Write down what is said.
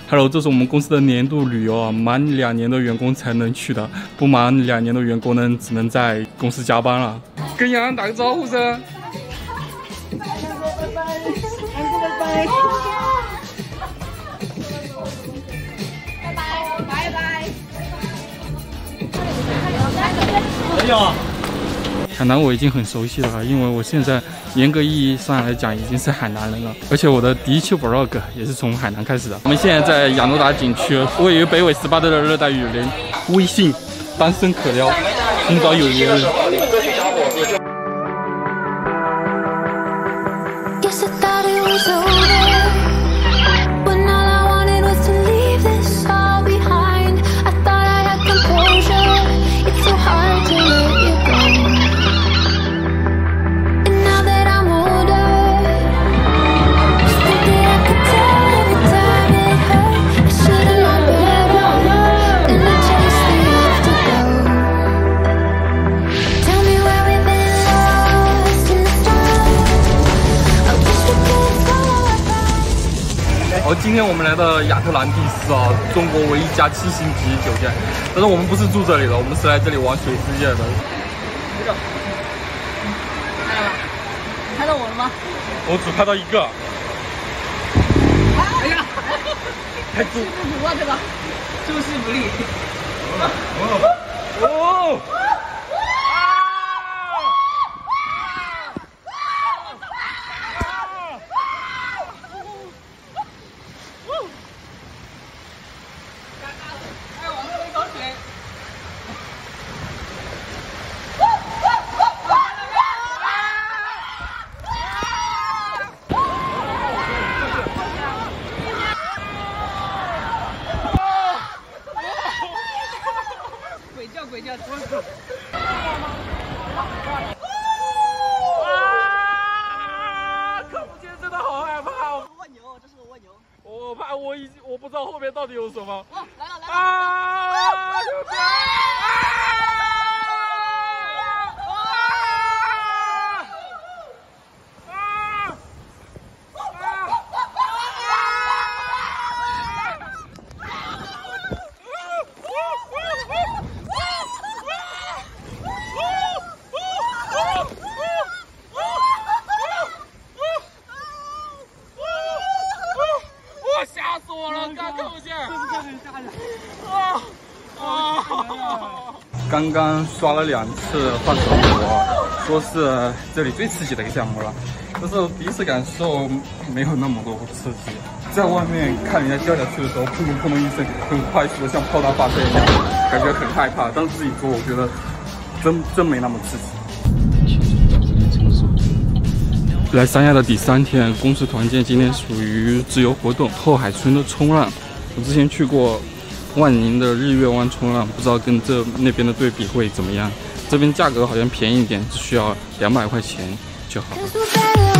Hello， 这是我们公司的年度旅游啊，满2年的员工才能去的，不满2年的员工呢，只能在公司加班了。跟洋洋打个招呼声。拜拜，拜拜。拜拜。没有。海南我已经很熟悉了，因为我现在严格意义上来讲已经是海南人了，而且我的第一期 vlog 也是从海南开始的。我们现在在亚诺达景区，位于北纬18度的热带雨林。微信单身可撩，寻找有缘人。今天我们来到亚特兰蒂斯啊，中国唯一一家7星级酒店。但是我们不是住这里的，我们是来这里玩水世界的。 拍到我了吗？ 我只拍到一个。 哎呀， 还住不啊这个，收视不利。 哦。 鬼叫！ 看不见，真的好害怕！ 蜗牛，这是个蜗牛。 我怕我不知道后面到底有什么。 哦，来了！ 刚刚刷了2次幻城湖，说是这里最刺激的一个项目了，但是第一次感受没有那么多刺激。在外面看人家掉下去的时候，砰砰砰的一声，很快速的像炮弹发射一样，感觉很害怕。但是自己做，我觉得真没那么刺激。来三亚的第3天，公司团建，今天属于自由活动，后海村的冲浪。我之前去过万宁的日月湾冲浪，不知道跟那边的对比会怎么样。这边价格好像便宜一点，只需要200块钱就好了。